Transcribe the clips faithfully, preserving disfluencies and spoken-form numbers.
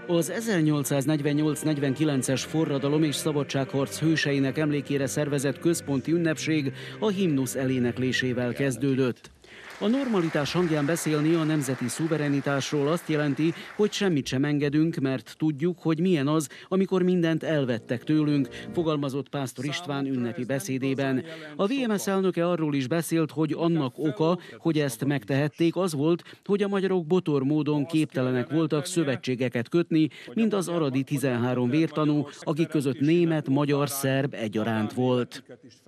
Az ezernyolcszáznegyvennyolc negyvenkilences forradalom és szabadságharc hőseinek emlékére szervezett központi ünnepség a himnusz eléneklésével kezdődött. A normalitás hangján beszélni a nemzeti szuverenitásról azt jelenti, hogy semmit sem engedünk, mert tudjuk, hogy milyen az, amikor mindent elvettek tőlünk, fogalmazott Pásztor István ünnepi beszédében. A vé em es elnöke arról is beszélt, hogy annak oka, hogy ezt megtehették, az volt, hogy a magyarok botor módon képtelenek voltak szövetségeket kötni, mint az aradi tizenhárom vértanú, akik között német, magyar, szerb egyaránt volt.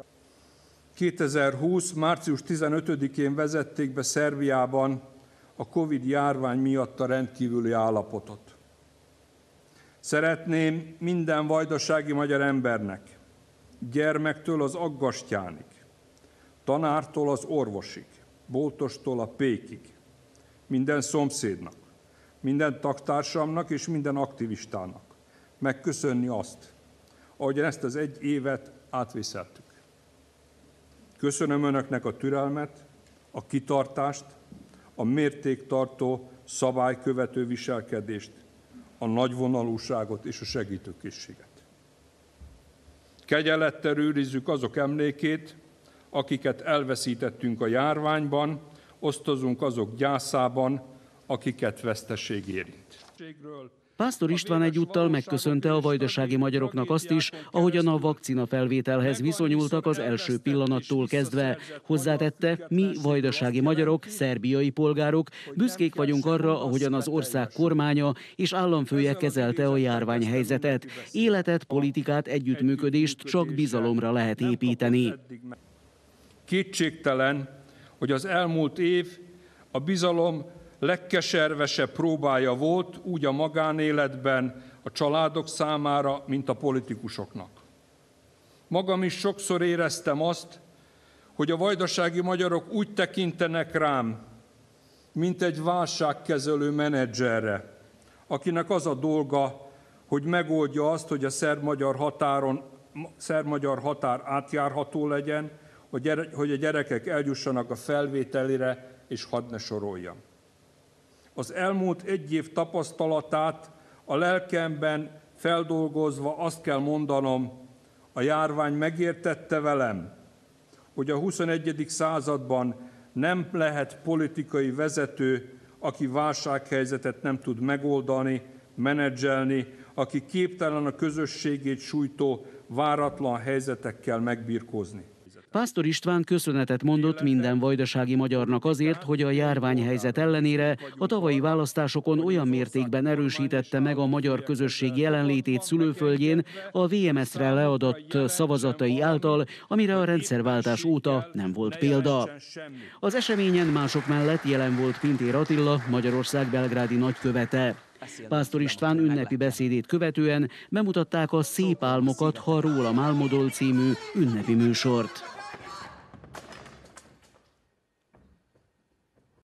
kétezer-húsz. március tizenötödikén vezették be Szerbiában a Covid járvány miatt a rendkívüli állapotot. Szeretném minden vajdasági magyar embernek, gyermektől az aggastyánig, tanártól az orvosig, boltostól a pékig, minden szomszédnak, minden tagtársamnak és minden aktivistának megköszönni azt, ahogyan ezt az egy évet átvészeltük. Köszönöm Önöknek a türelmet, a kitartást, a mértéktartó, szabálykövető viselkedést, a nagyvonalúságot és a segítőkészséget. Kegyelettel őrizzük azok emlékét, akiket elveszítettünk a járványban, osztozunk azok gyászában, akiket veszteség érint. Pásztor István egyúttal megköszönte a vajdasági magyaroknak azt is, ahogyan a vakcina felvételhez viszonyultak az első pillanattól kezdve. Hozzátette, mi vajdasági magyarok, szerbiai polgárok büszkék vagyunk arra, ahogyan az ország kormánya és államfője kezelte a járványhelyzetet. Életet, politikát, együttműködést csak bizalomra lehet építeni. Kétségtelen, hogy az elmúlt év a bizalom legkeservesebb próbája volt úgy a magánéletben, a családok számára, mint a politikusoknak. Magam is sokszor éreztem azt, hogy a vajdasági magyarok úgy tekintenek rám, mint egy válságkezelő menedzserre, akinek az a dolga, hogy megoldja azt, hogy a szerb-magyar határon, szerb-magyar határ átjárható legyen, hogy a gyerekek eljussanak a felvételire, és hadd ne soroljam. Az elmúlt egy év tapasztalatát a lelkemben feldolgozva azt kell mondanom, a járvány megértette velem, hogy a huszonegyedik században nem lehet politikai vezető, aki válsághelyzetet nem tud megoldani, menedzselni, aki képtelen a közösségét sújtó váratlan helyzetekkel megbirkózni. Pásztor István köszönetet mondott minden vajdasági magyarnak azért, hogy a járványhelyzet ellenére a tavalyi választásokon olyan mértékben erősítette meg a magyar közösség jelenlétét szülőföldjén a vé em es-re leadott szavazatai által, amire a rendszerváltás óta nem volt példa. Az eseményen mások mellett jelen volt Pintér Attila, Magyarország belgrádi nagykövete. Pásztor István ünnepi beszédét követően bemutatták a Szép álmokat, ha rólam álmodol című ünnepi műsort.